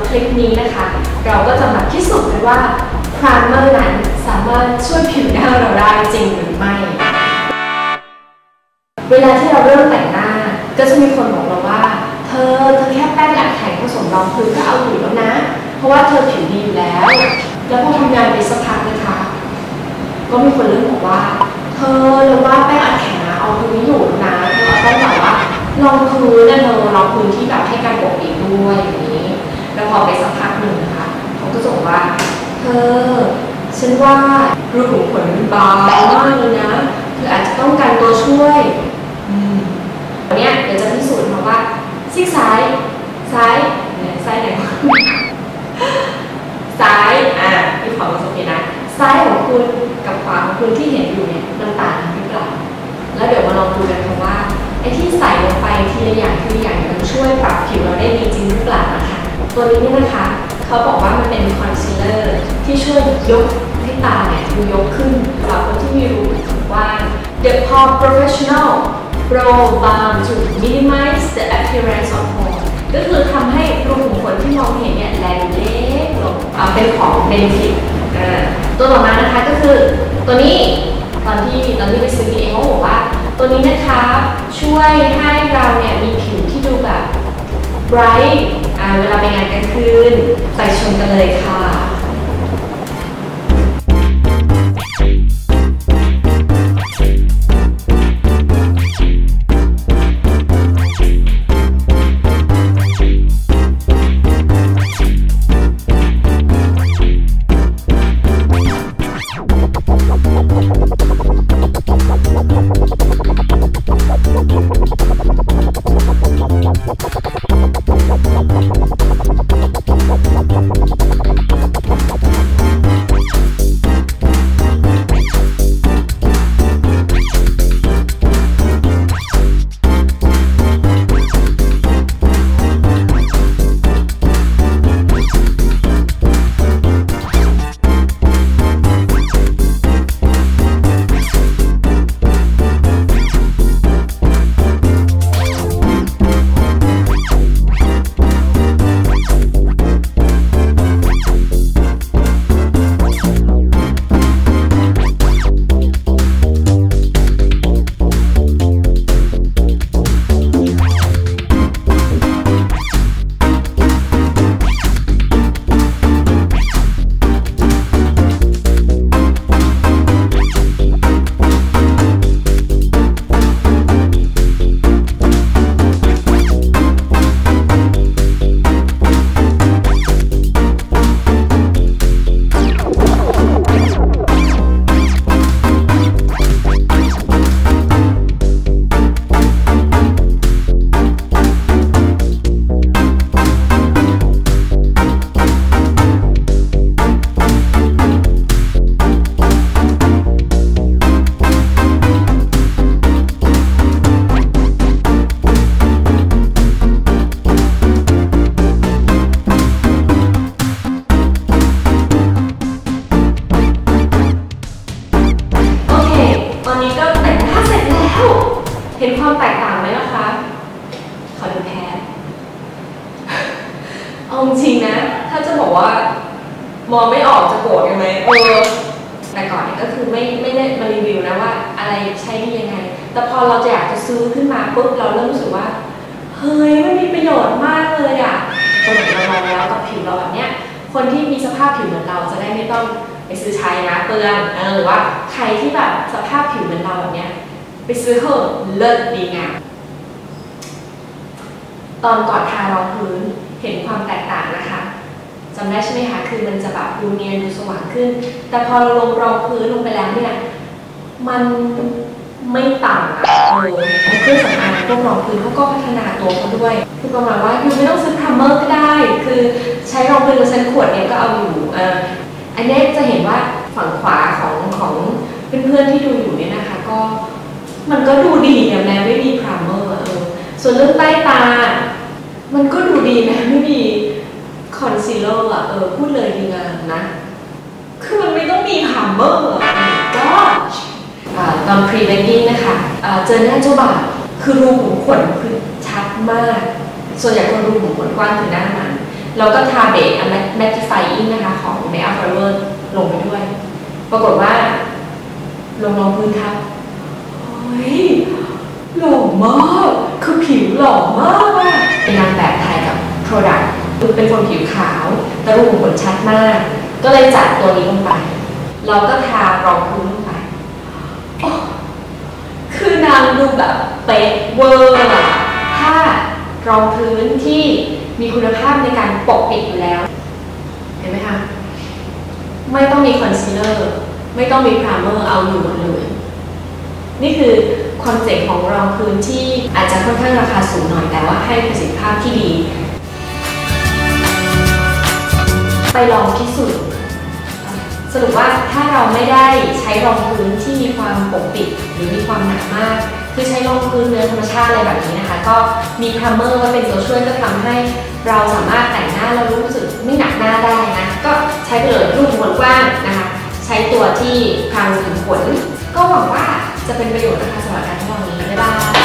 คลิปนี้นะคะเราก็จะมาพิสูจน์กันว่าไพรเมอร์นั้นสามารถช่วยผิวหน้าเราได้จริงหรือไม่เวลาที่เราเริ่มแต่งหน้าก็จะมีคนบอกเราว่าเธอแค่แป้งอัดแข็งผสมรองพื้นก็เอาอยู่แล้วนะเพราะว่าเธอผิวดีอยู่แล้วพอทำงานไปสักพักนะคะก็มีคนเริ่มบอกว่าเธอหรือว่าแป้งอัดแข็งนะเอาพื้นไม่อยู่นะเธอต้องแบบว่ารองพื้นนะเธอรองพื้นที่แบบให้การปกปิดด้วยอย่างนี้แล้วพอไปสักพักหนึ่งนะคะเขาก็บอกว่าเธอฉันว่ารูขุมขนมันบางมากเลยนะคืออาจจะต้องการตัวช่วยวันนี้เดี๋ยวจะพิสูจน์มาว่าซีกซ้ายเนี่ยซ้ายไหนซ้ายที่ขอมาสังเกตนะซ้ายของคุณกับขวาของคุณที่เห็นอยู่เนี่ยมันต่างกันหรือเปล่าแล้วเดี๋ยวมาลองดูกันค่ะว่าไอ้ที่ใส่ลงไปทีละอย่างมันช่วยปรับผิวเราได้ดีจริงหรือเปล่านะคะตัวนี้นี่นะคะเขาบอกว่ามันเป็นคอนซีลเลอร์ที่ช่วยยกให้ตาเนี่ยดูยกขึ้นสำหรับคนที่มีรูขุมขนกว้าง The Pore Professional Brow Balm to minimize the appearance of pore ก็คือทำให้รูขุมขนที่มองเห็นเนี่ยแลดูเล็กลงเป็นของเบนฟิตตัวต่อมานะคะก็คือตัวนี้ตอนที่ไปซื้อเองเขาบอกว่าตัวนี้นะคะช่วยให้เราเนี่ยมีผิวที่ดูแบบ bright เวลาไปงานกลางคืนไปชมกันเลยค่ะเห็นความแตกต่างไหมล่ะคะขอดูแพ้เอาจริงนะถ้าจะบอกว่ามองไม่ออกจะโกรธกันไหมแต่ก่อนเนี่ยก็คือไม่ได้มารีวิวนะว่าอะไรใช้ดียังไงแต่พอเราจะอยากจะซื้อขึ้นมาปุ๊บเราเริ่มรู้สึกว่าเฮ้ยไม่มีประโยชน์มากเลยอ่ะคนอย่างเราแล้วกับผิวเราแบบเนี้ยคนที่มีสภาพผิวเหมือนเราจะได้ไม่ต้องไปซื้อใช้นะเปลืองหรือว่าใครที่แบบสภาพผิวเหมือนเราแบบเนี้ยไปซื้อเถอะเลิศดีงามตอนก่อนทารองพื้นเห็นความแตกต่างนะคะจำได้ใช่ไหมคะคือมันจะแบบดูเนียนดูสว่างขึ้นแต่พอเราลงรองพื้นลงไปแล้วเนี่ยมันไม่ต่างเครื่องสำอางพวกรองพื้นเขาก็พัฒนาตัวเขาด้วยคือประมาณว่าอยู่ไม่ต้องซื้อพรามเมอร์ก็ได้คือใช้รองพื้นกับเส้นขวดเนี่ยก็เอาอยู่อันนี้จะเห็นว่าฝั่งขวาของเพื่อนๆที่ดูอยู่เนี่ยนะคะก็มันก็ดูดีเนี่ยแม้ไม่มีพรามเมอร์ส่วนเรื่องใต้ตามันก็ดูดีนะไม่มีคอนซีลเลอร์พูดเลยดีงามนะคือมันไม่ต้องมีพรามเมอร์ก็ตอนพรีเวดดิ้งนะคะเจอหน้าเจ้าบ่าวคือรูขุมขนคือชัดมากส่วนใหญ่คนรูขุมขนกว้างคือหน้ามันแล้วก็ทาเบสแมตติฟายอิงนะคะของ Makeup Forever ลงไปด้วยปรากฏว่าลงรองพื้นทับเฮ้ยหล่อมากคือผิวหล่อมากอะเป็นนางแบบถ่ายกับ Product คือเป็นคนผิวขาวแต่รูขุมขนชัดมากก็เลยจัดตัวนี้ลงไปเราก็ทารองพื้นลงไปคือนางดูแบบเป๊ะเวอร์อะถ้ารองพื้นที่มีคุณภาพในการปกปิดอยู่แล้วเห็นไหมคะไม่ต้องมีคอนซีลเลอร์ไม่ต้องมีไพรเมอร์เอาอยู่หมดเลยนี่คือคอนเซ็ปต์ของรองพื้นที่อาจจะค่อนข้างราคาสูงหน่อยแต่ว่าให้ประสิทธิภาพที่ดีไปลองพิสูจน์สรุปว่าถ้าเราไม่ได้ใช้รองพื้นที่มีความปกปิดหรือมีความหนามากคือใช้รองพื้นเนื้อธรรมชาติอะไรแบบนี้นะคะก็มีไพรเมอร์ว่าเป็นตัวช่วยก็ทำให้เราสามารถแต่งหน้าเรารู้สึกไม่หนักหน้าได้นะก็ใช้ไปเลยรูขุมขนกว้างนะคะใช้ตัวที่พรางรูขุมขนก็หวังว่าจะเป็นประโยชน์นะคะสำหรับการทดลองนี้บ๊ายบาย